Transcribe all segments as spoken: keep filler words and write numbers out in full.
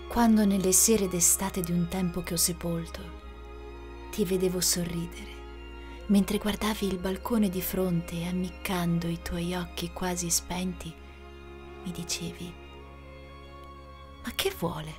quando nelle sere d'estate di un tempo che ho sepolto ti vedevo sorridere, mentre guardavi il balcone di fronte e ammiccando i tuoi occhi quasi spenti, mi dicevi: ma che vuole?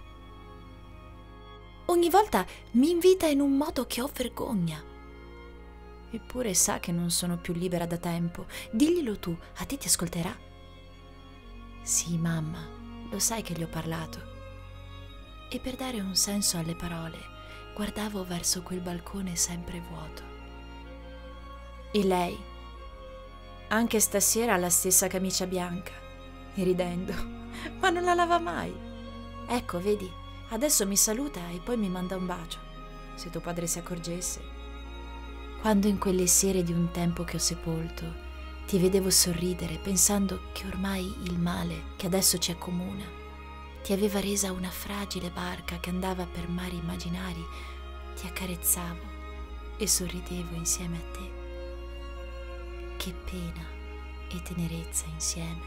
Ogni volta mi invita in un modo che ho vergogna. Eppure sa che non sono più libera da tempo. Diglielo tu, a te ti ascolterà? Sì, mamma, lo sai che gli ho parlato. E per dare un senso alle parole, guardavo verso quel balcone sempre vuoto. E lei, anche stasera ha la stessa camicia bianca, e ridendo, ma non la lava mai. Ecco, vedi, adesso mi saluta e poi mi manda un bacio, se tuo padre si accorgesse. Quando in quelle sere di un tempo che ho sepolto ti vedevo sorridere pensando che ormai il male che adesso ci accomuna ti aveva resa una fragile barca che andava per mari immaginari, ti accarezzavo e sorridevo insieme a te. Che pena e tenerezza insieme.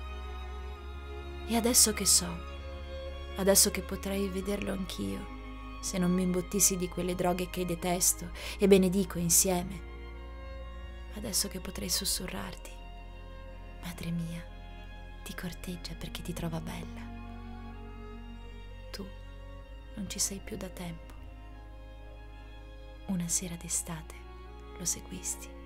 E adesso che so, adesso che potrei vederlo anch'io, se non mi imbottissi di quelle droghe che detesto e benedico insieme, adesso che potrei sussurrarti: madre mia, ti corteggia perché ti trova bella. Tu non ci sei più da tempo. Una sera d'estate lo seguisti.